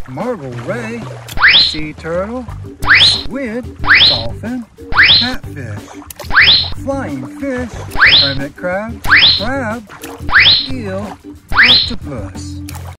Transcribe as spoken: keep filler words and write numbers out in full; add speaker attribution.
Speaker 1: marble ray, sea turtle, squid, dolphin, catfish, flying fish, hermit crab, crab, eel, octopus.